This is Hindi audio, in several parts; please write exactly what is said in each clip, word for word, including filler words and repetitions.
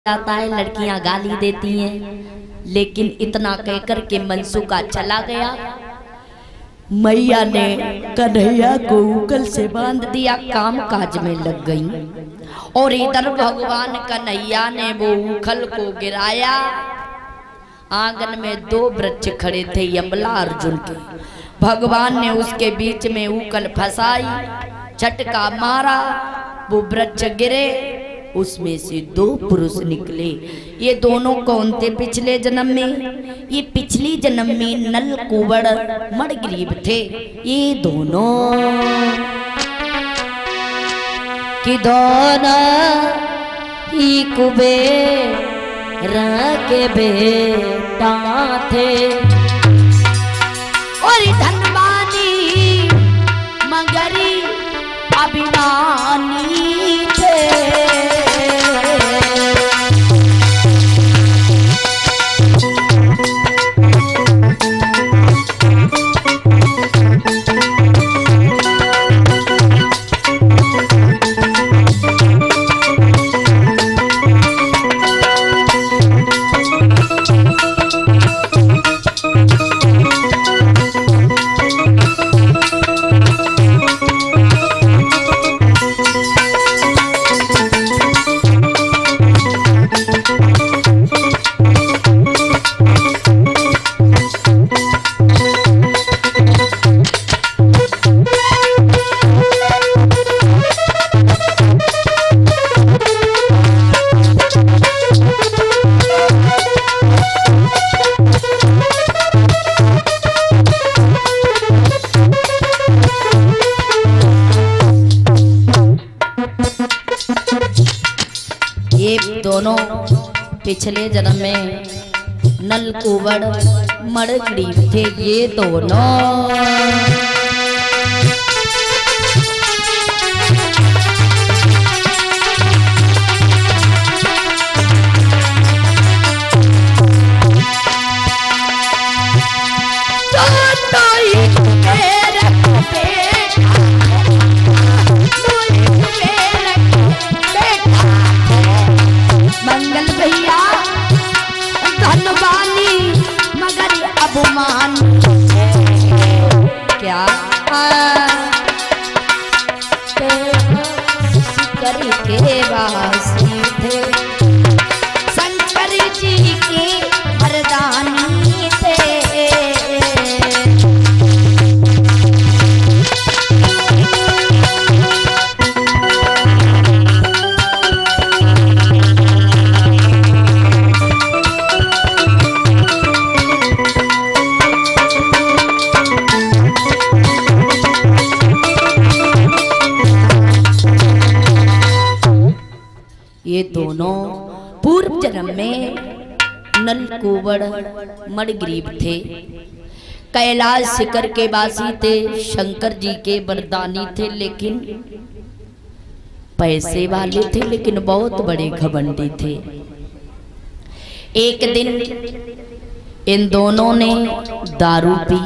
जाता है, लड़कियां गाली देती हैं, लेकिन इतना कहकर के मनसूका चला गया। मैया ने कन्हैया को उंगल से बांध दिया, काम काज में लग गई। और इधर भगवान कन्हैया ने वो उखल को गिराया। आंगन में दो वृक्ष खड़े थे, यमला अर्जुन के। भगवान ने उसके बीच में उखल फंसाई, झटका मारा, वो वृक्ष गिरे, उसमें से दो पुरुष निकले। ये दोनों कौन थे पिछले जन्म में? ये पिछली जन्म में नल कुंवर मणिग्रीव थे। ये दोनों कि दोनों ही कुबेर के बेटा थे और धनवानी मगरी अभिमानी थे। दोनों पिछले जन्म में नल कुंवर मणिग्रीव थे। ये दोनों क्या के वासी थे, शंकर जी के वरदानी थे। ये दोनों पूर्व जन्म में नल कुंवर मणिग्रीव थे, कैलाश शिखर के वासी थे, शंकर जी के वरदानी थे, लेकिन पैसे वाले थे, लेकिन बहुत बड़े घमंडी थे। एक दिन इन दोनों ने दारू पी,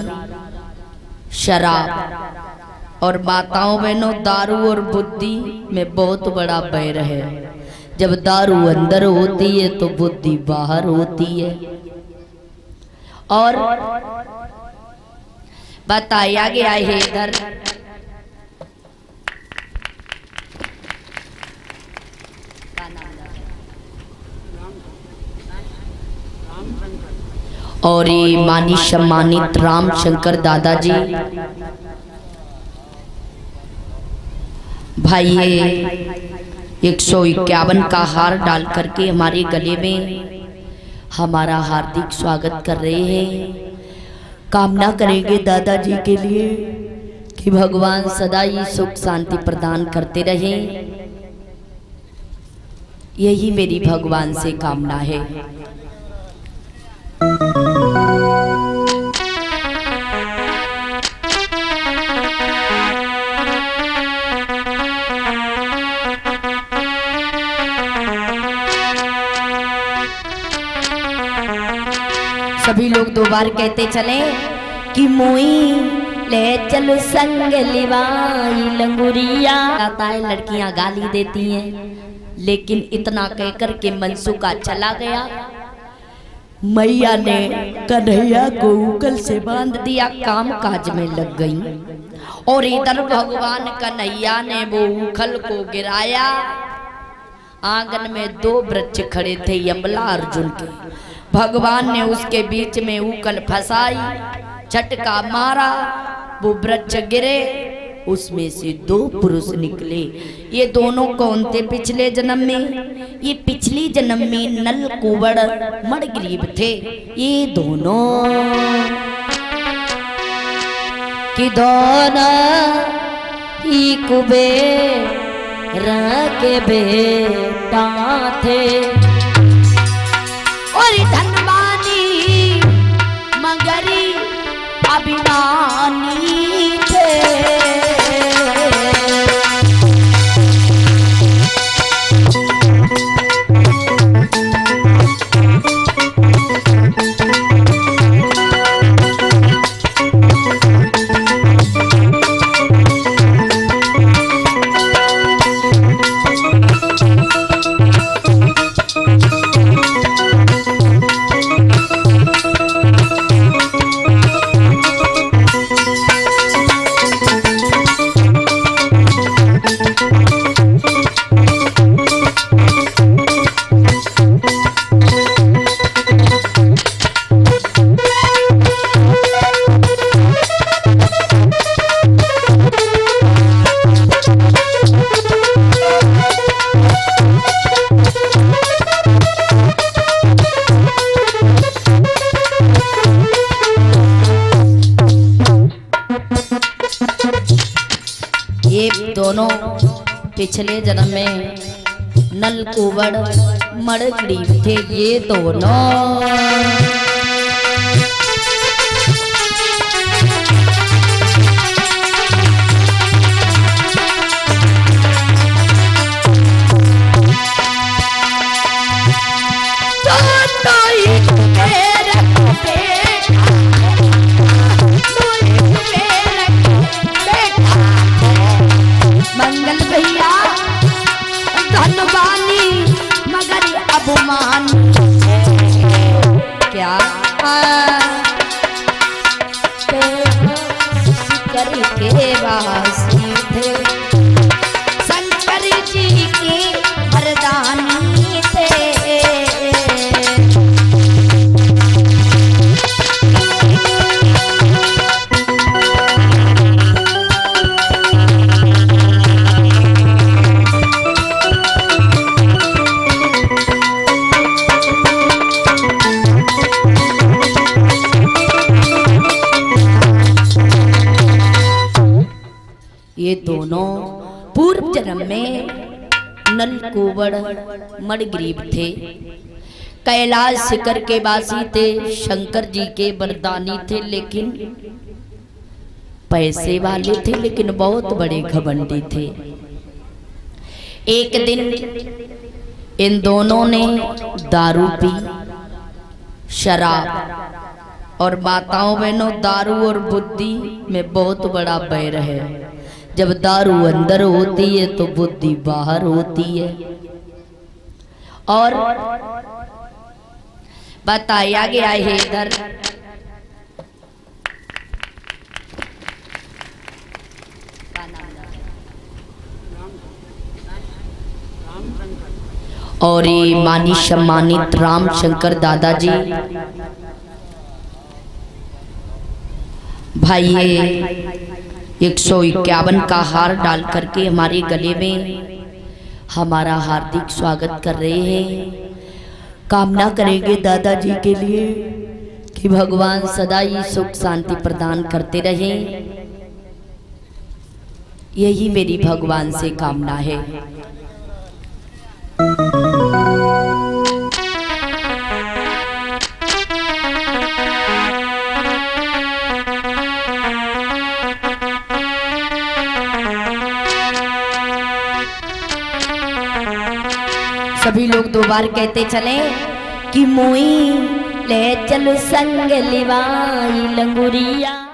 शराब। और माताओं बहनों, दारू और बुद्धि में बहुत बड़ा बैर है। जब दारू अंदर होती है तो बुद्धि बाहर होती है। और बताया गया है इधर और ये मानी सम्मानित राम शंकर दादाजी भाई एक सौ इक्यावन का हार डाल करके हमारे गले में हमारा हार्दिक स्वागत कर रहे हैं। कामना करेंगे दादाजी के लिए कि भगवान सदा ही सुख शांति प्रदान करते रहें। यही मेरी भगवान से कामना है। सभी लोग दो बार कहते चले कि मोई ले चलो संग लिवाई लंगुरिया। आता है, लड़कियां गाली देती हैं, लेकिन इतना कहकर के मनसुखा चला गया। मैया ने कन्हैया को उकल से बांध दिया, काम काज में लग गई। और इधर भगवान कन्हैया ने वो उखल को गिराया। आंगन में दो वृक्ष खड़े थे यमला अर्जुन के। भगवान ने उसके बीच में उकल फंसाई, झटका मारा, वो वृक्ष गिरे, उसमें से दो पुरुष निकले। ये दोनों कौन थे पिछले जन्म में? ये पिछली जन्म में नल कुंवर मणिग्रीव थे। ये दोनों कि दोनों ही कुबेर के बेटा थे और धनवानी मगरी अभिमानी थे। दोनों पिछले जन्म में नल कुंवर मणिग्रीव थे। ये दोनों मंगल भैया धनवानी मगर अभिमान क्या करके वासी थे, शंकर जी की वरदानी थे। ये दोनों पूर्व जन्म में नल कुंवर मणिग्रीव थे, कैलाश शिखर के वासी थे, शंकर जी के वरदानी थे, लेकिन पैसे वाले थे, लेकिन बहुत बड़े घमंडी थे। एक दिन इन दोनों ने दारू पी, शराब। और माताओं बहनों, दारू और बुद्धि में बहुत बड़ा बैर है। जब दारू अंदर होती है तो बुद्धि बाहर होती है। और बताया गया है इधर और ये मानी सम्मानित राम शंकर दादाजी भाई ये एक सौ इक्यावन का हार डाल करके हमारे गले में हमारा हार्दिक स्वागत कर रहे हैं। कामना करेंगे दादाजी के लिए कि भगवान सदा ही सुख शांति प्रदान करते रहें। यही मेरी भगवान से कामना है। सभी लोग दो बार कहते चले कि मोई ले चल संग लिवाई लंगुरिया।